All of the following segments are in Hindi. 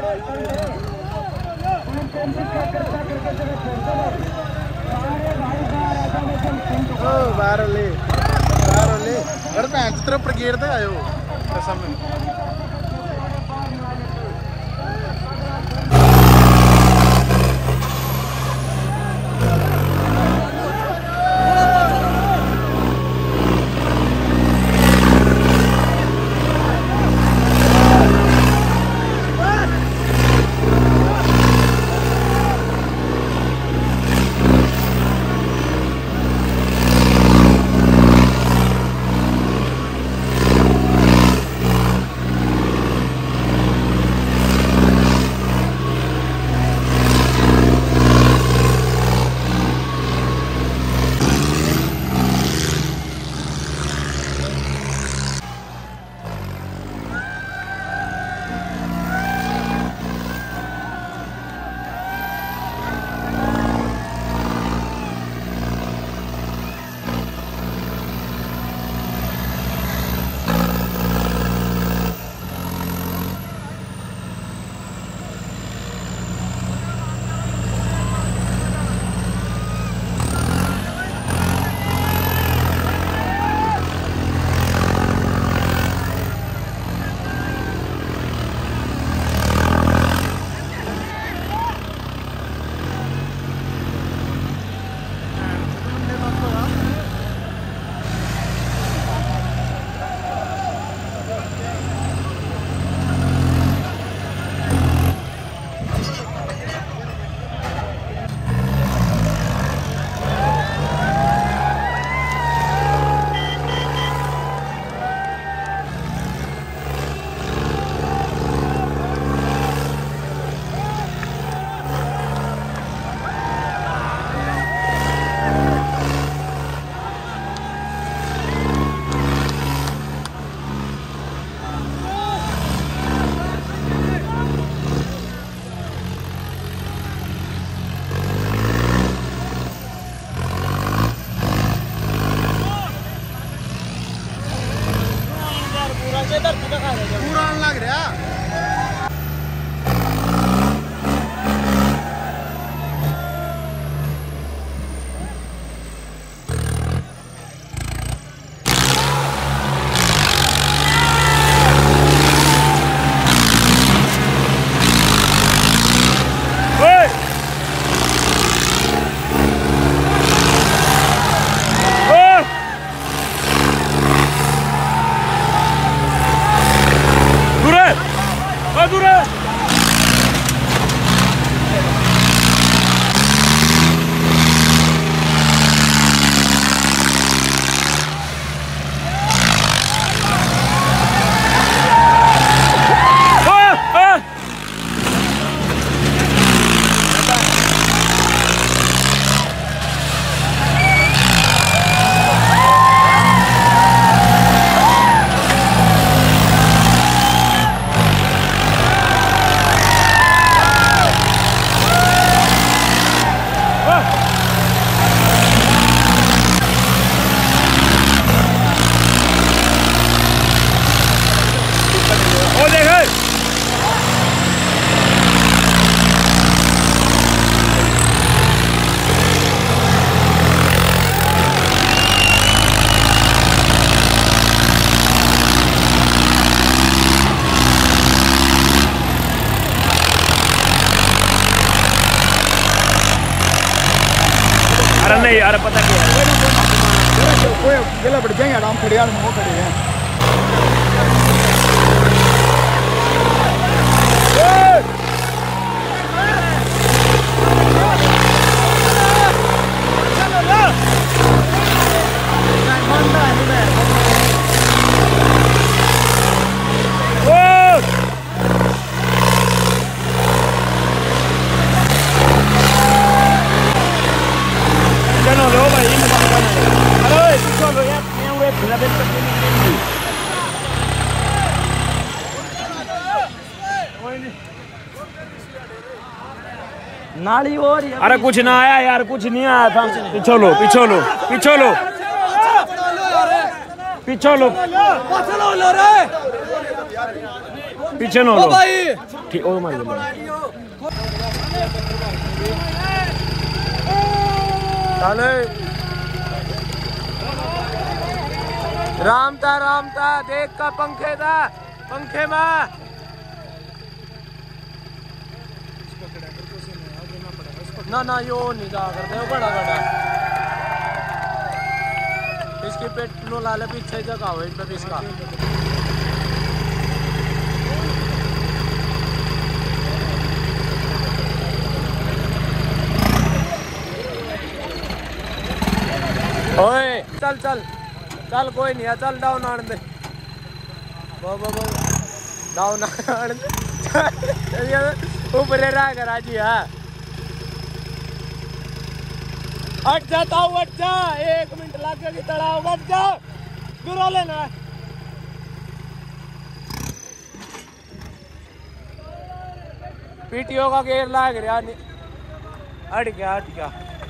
बाहर ले घर भैन तरफ पर गेट तक आयो कसम। पूरा लग रहा अरे नहीं यार पता क्या है गला बढ़ जाएंगे आराम खड़े यार वो खड़े हैं नाली और अरे कुछ ना आया यार, कुछ नहीं आया था। पीछो लो पीछो लो पीछो लो पीछो लो पीछे नो लो ठीक। ओ मार चले रामता देख का पंखे में ना यो नहीं जा करते हो बड़ा इसकी पेट नो लाले पीछे जगह हो इन पे इसका ओए चल कोई नहीं है चल डाउन आने दे डाउन आने दे ऊपर रहा करा जी है हट जाता हूँ हट जा 1 मिनट लग गया तड़ाव हट जा गिरा लेना पीटीओ का गेर लाग रहा हट गया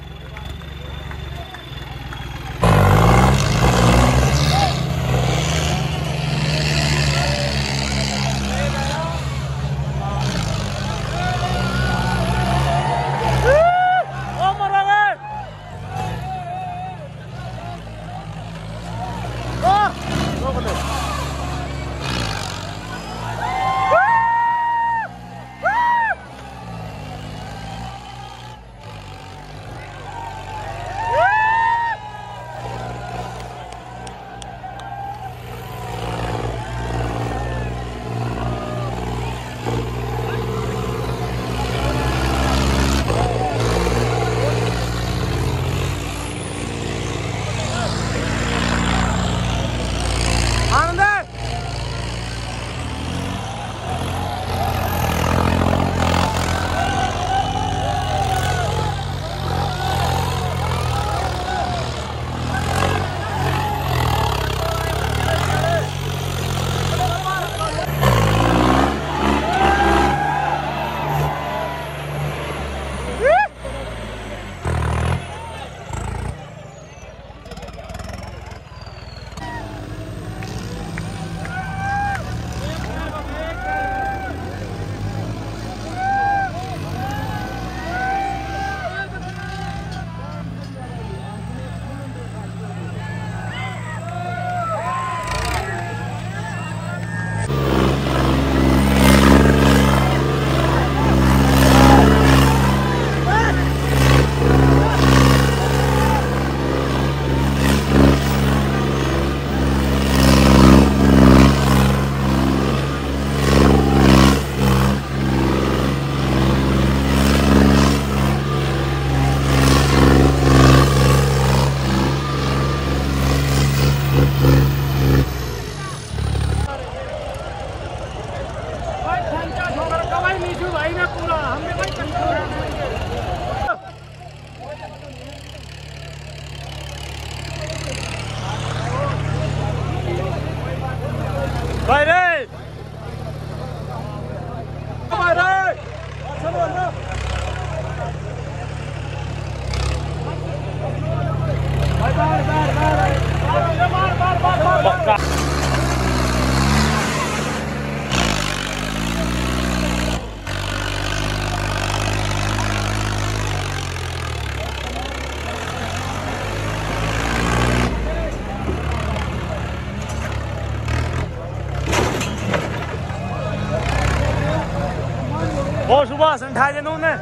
वो सुबह संठा जनू ने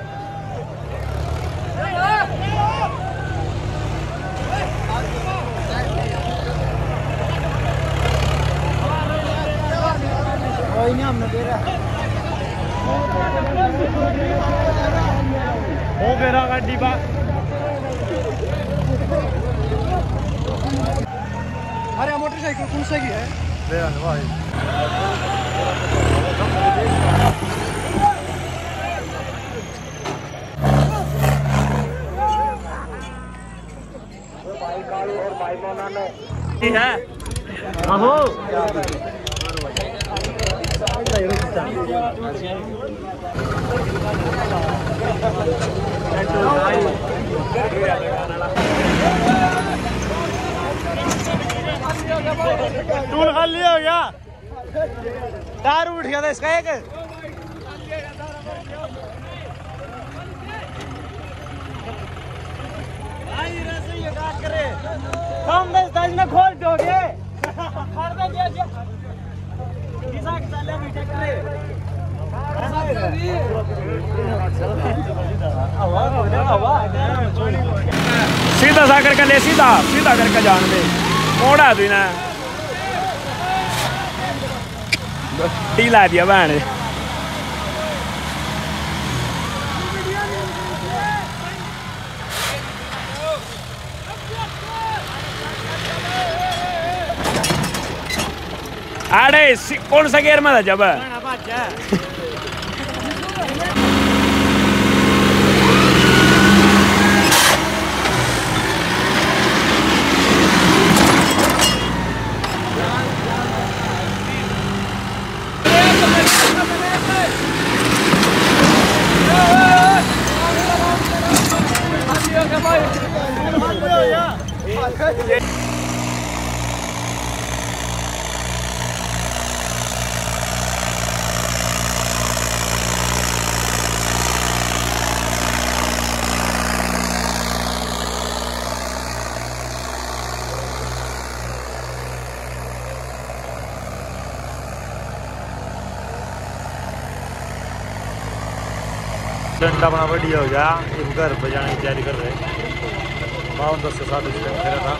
कोई नहीं हमने दे रहा हो गया गाड़ी बा अरे मोटरसाइकिल कौन सा की है दे भाई है आहो टूल खाली हो गया। टायर उठ गया था इसका एक। हम दस में खोल दोगे सीधा सा करके ले, सीधा सीधा करके जान दे, मोड़ा देना ढीला दिया भैन। अरे कौन सा गेयर में था जब घंटा अपना बढ़िया हो गया। एक घर पर जाने की तैयारी कर रहे 52 से 7 किलोमीटर था।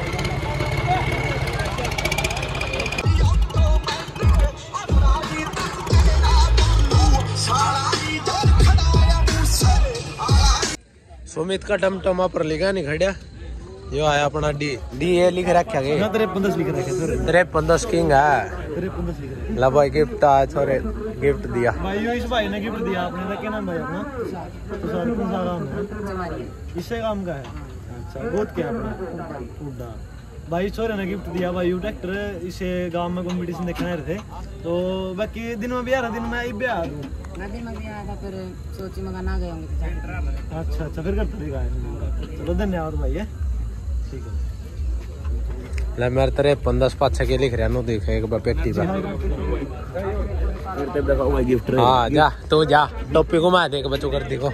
सुमित का टमटमा पर लिखा नहीं खड़िया, यो आया अपना डी ये लिख रखा गया 53 लिख रखे 53 किंग है। ला भाई गिफ्ट आया छोरे, गिफ्ट दिया भाई। यो इस भाई ने गिफ्ट दिया आपने का, क्या नाम भाई अपना? तो सर कौन सा काम है? इससे काम का है। अच्छा बहुत क्या अपना उड्डा भाई छोरे ने गिफ्ट दिया भाई। यू ट्रैक्टर इसे गांव में कंपटीशन देखने रहे थे, तो बाकी दिन में भी आ रहा, दिन में आई भी आ रहा नदी में भी आया था, फिर सोची मगर ना गए होंगे। अच्छा अच्छा फिर करते रहे। चलो धन्यवाद भाई है, ठीक है। ले मेरे तेरे 15 पाछे के लिख रहा नो देख एक बार पेटी पे। हाँ जा तू जा, टोपी घुमा दे बच्चों कर देखो।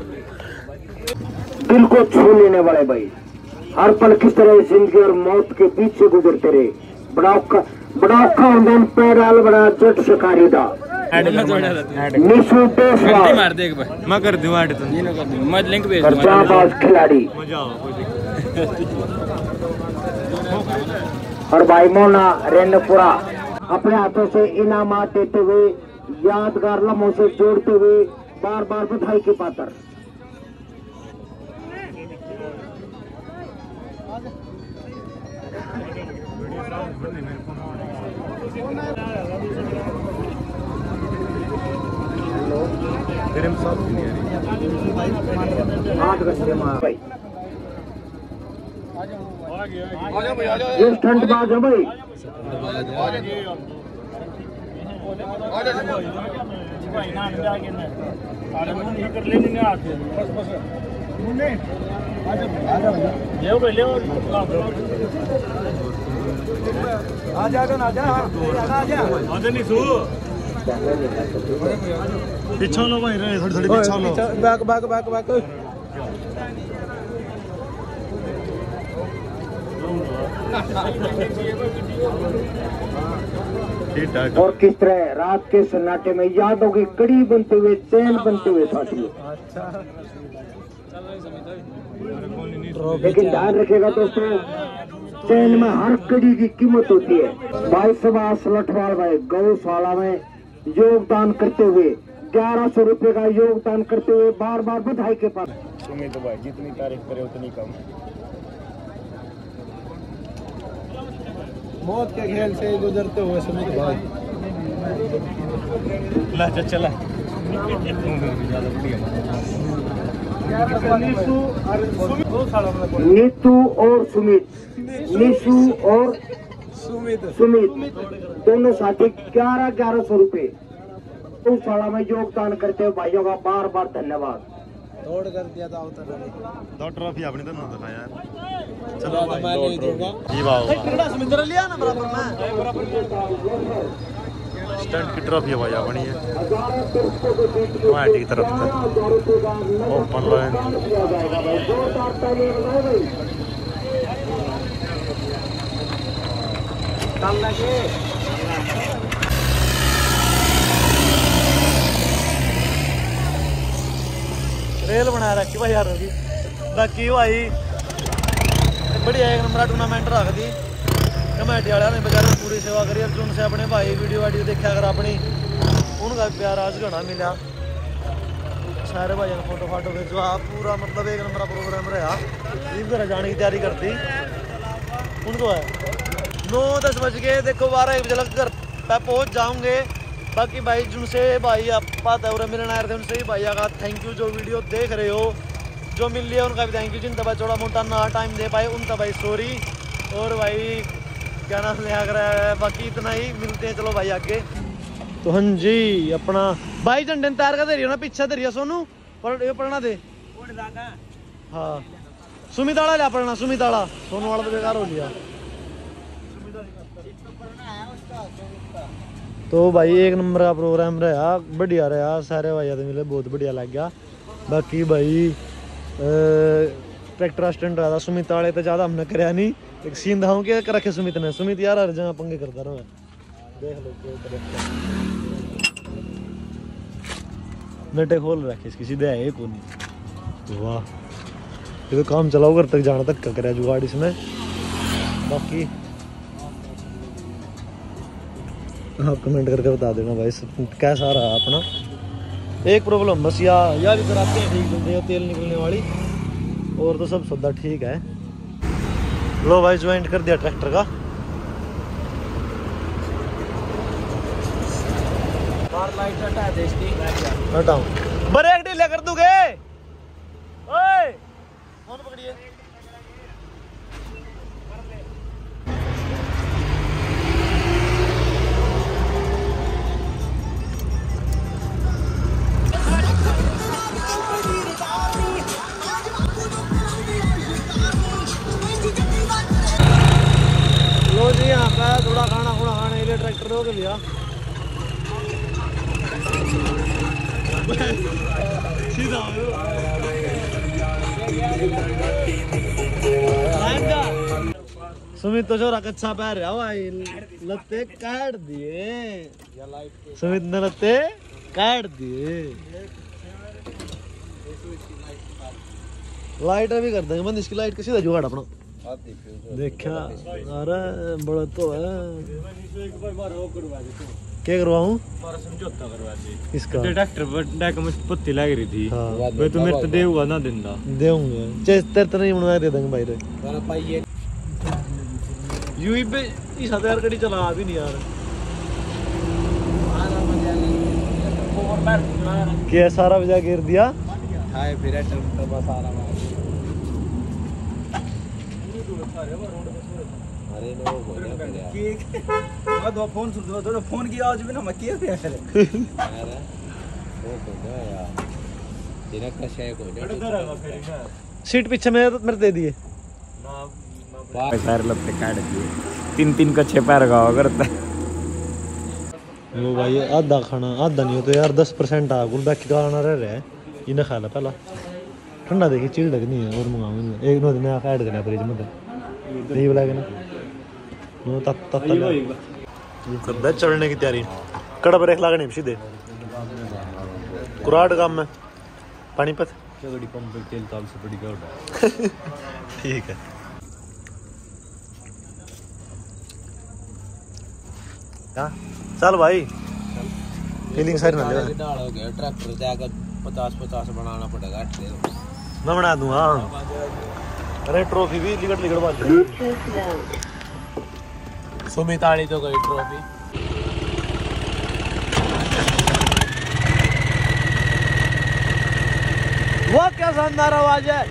दिल को छू लेने वाले भाई, हर पल किस तरह जिंदगी और मौत के बीच से गुजरते रहे। बड़ा पैराल बड़ा जट शिकारी दा निशु पेशवा मार दे एक बार, मैं कर दूं ऐड तो नहीं कर दूं, मैं लिंक भेज दूं। जाबाज खिलाड़ी और भाई मोना रेनपुरा अपने हाथों से इनामात देते हुए, यादगार लम्हों से जोड़ते हुए बार बार बधाई के पात्र। भाई ये स्टंट बाज है भाई। पीछा लो भाई, थोड़ी थोड़ी पीछा लो। Back back back back. और किस तरह रात के सन्नाटे में यादों की कड़ी बनते हुए, चैन बनते हुए साथियों। लेकिन ध्यान रखिएगा दोस्तों, चैन में हर कड़ी की कीमत होती है। भाई सुभाष लठवाल भाई गौशाला में योगदान करते हुए 1100 रुपए का योगदान करते हुए बार बार बधाई के पास। सुमित भाई जितनी तारीफ करे उतनी कम। मौत के खेल से गुजरते हुए सुमित भाई चला नीतू और सुमित, निशु और सुमित दोनों साथी 1100 रुपए गौशाला में योगदान करते हुए भाइयों का बार बार धन्यवाद। दौड़ कर दिया था दो ट्रॉफी आपने तो ना दिखाया यार। चलो मैं नहीं दूंगा जी वाह समुद्र लिया ना बराबर में। स्टंट की ट्रॉफी भाई बनी है की तरफ से ओपन लाइन रेल बना रखी भाई यार की बाकी भाई बढ़िया एक नंबर टूर्नामेंट रख दी कमेटी वाले ने बेचारे पूरी सेवा करी अर्जुन से अपने भाई वीडियो देखा अगर अपनी उनका प्यार आज घना मिला सारे भाई फोटो फाटो खिंचवा पूरा मतलब एक नंबर प्रोग्राम रहा इस घर जाने की तैयारी करती उनको है 9-10 बज गए देखो 12-1 बजे तक घर पे पहुँच जाऊँगे बाकी भाई जिनसे भाई आप पाता है मिलने आए थे उनसे ही भैया का थैंक यू जो वीडियो देख रहे हो जो मिल लिया उनका भी थैंक यू जिन भाई थोड़ा मोटा ना टाइम दे पाए उनका भाई सॉरी और भाई क्या नाम ले आ रहा है बाकी इतना ही मिलते हैं चलो भाई आगे तो हाँ जी अपना भाई झंडे तैयार कर दे रही हो ना पीछे दे रही है सोनू पढ़ना दे हाँ सुमित वाला लिया पढ़ना सुमित वाला सोनू वाला तो बेकार हो लिया तो भाई एक नंबर का प्रोग्राम रहा बढ़िया रहा सारे भाई मिले बहुत बढ़िया लग गया बाकी भाई ट्रैक्टर स्टैंड रहा था सुमित वाले तो ज़्यादा हमने कराया नहीं एक सीन दाऊँ के रखे सुमित ने सुमित यार हर जगह पंगे करता रहा देख लो नटे खोल रखे इसकी सीधे है को नहीं वाह ये तो काम चलाओ घर तक जाना तक का कराया जुगाड़ इसमें बाकी आप कमेंट करके बता देना भाई कैसा रहा अपना एक प्रॉब्लम बस या भी कराते हैं ठीक जल्दी तेल निकलने वाली और तो सब सौदा ठीक है लो भाई ज्वाइंट कर दिया ट्रैक्टर का हटाऊं ब्रेक ढीला कर दूंगे ओए फोन पकड़िए लो जी यहाँ का थोड़ा खाना खाने के लिए ट्रैक्टर रोक लिया सीधा सुमित तो छोरा कच्चा पैर रहा भाई लत्ते काट दिए सुमित ने लत्ते काट दिए लाइट भी कर देंगे बंद इसकी लाइट का सीधा जुगाड़ अपना देखा अरे बड़ा तो है क्या करवाऊं समझौता करवा दे इसका डॉक्टर डॉक्यूमेंट पत्ती लग रही थी हाँ तो मेरे तो देऊंगा ना देंदा देऊंगा तेरे तो नहीं बनवा दे देंगे भाई रे यूई पे इस हजार कड़ी चला भी नहीं यार क्या सारा बजा गिर दिया हाय फिर अरे नो दो फोन सुन दो फोन की आवाज भी ना मत किया अरे वो तो यार तेरा का शेक हो जाए सीट पीछे मेरे दे दिए पैर लपटे काट दिए 3-3 कच्चे पैर गावा करता वो भाई आधा खाना आधा नहीं हो तो यार 10% आ गुल बाकी खाना रह रहा है इन्हें खा ला पहला ठंडा देखिए चिल लगनी है और मंगाऊंगा एक नोट नया ऐड करना फ्रिज में नहीं बोला ना नो तत करदा चढ़ने की तैयारी कड़ा ब्रेक लागने सीधे कुराड़ काम में पानीपत चगड़ी पंप पे तेल ताल से बड़ी कर ठीक है हां चल भाई फीलिंग सारी ना ले डालोगे ट्रैक्टर जाकर 50-50 बनाना पड़ेगा मैं बना दूंगा अरे ट्रॉफी भी लिगड़ बात सुमित आड़ी तो गई ट्रॉफी वो क्या शानदार आवाज है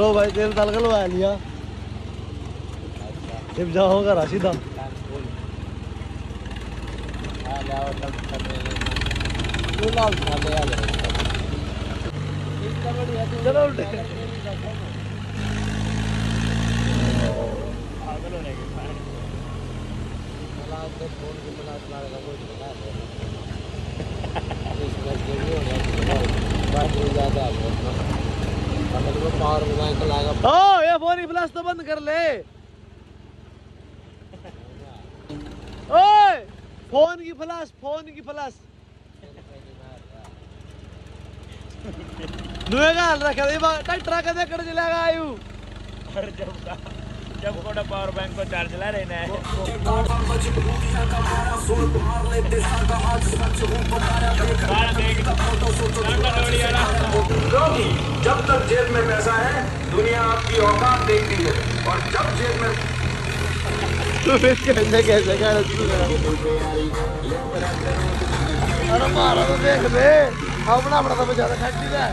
लो भाई तेल डाल कर लगा लिया। जब जाओगा राशि था चलो ये फोन की फ्लैश तो बंद कर ले। ओए फोन की फ्लैश नुएगा हाल रखा दे ट्रैक्टर का दे कर चलेगा आयु। और जब कोड़ा पावर बैंक को चार्ज ला रहे हैं जब तक जेब में पैसा है दुनिया आपकी औकात देखती है और जब जेब में कैसे अरे मारा तो देख ले अपना अपना तो बेचारा खट्टी है।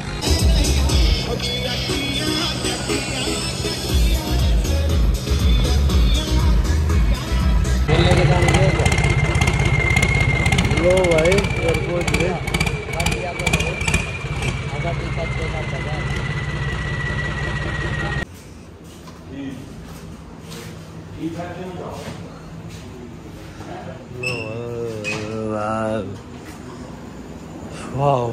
लो भाई एयरपोर्ट में वाओ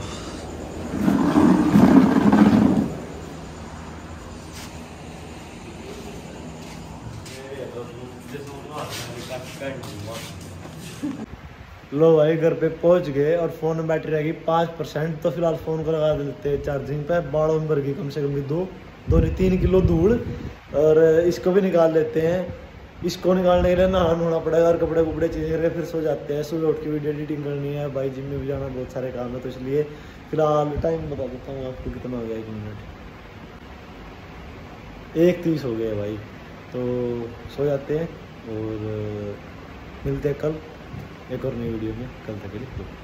लो भाई घर पे पहुंच गए और फोन में बैटरी रहेगी 5%। तो फिलहाल फोन को लगा देते हैं चार्जिंग पे। बाड़ों में भर गई कम से कम 2-3 किलो धूल और इसको भी निकाल लेते हैं। इसको निकालने के लिए नहाना होना पड़ेगा और कपड़े कुपड़े चेंज करके फिर सो जाते हैं। सुबह उठ के वीडियो एडिटिंग करनी है, भाई जिम में भी जाना, बहुत सारे काम है। तो इसलिए फिलहाल टाइम बता देता हूँ आपको कितना हो गया। 1 मिनट 1:30 हो गया भाई। तो सो जाते हैं और मिलते हैं कल एक और नई वीडियो में। कल तक के लिए।